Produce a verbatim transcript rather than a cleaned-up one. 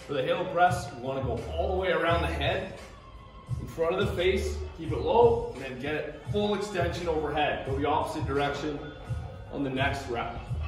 For the halo press, we want to go all the way around the head, in front of the face, keep it low, and then get it full extension overhead. Go the opposite direction on the next rep.